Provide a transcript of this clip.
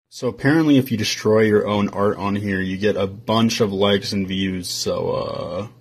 So apparently if you destroy your own art on here, you get a bunch of likes and views, so,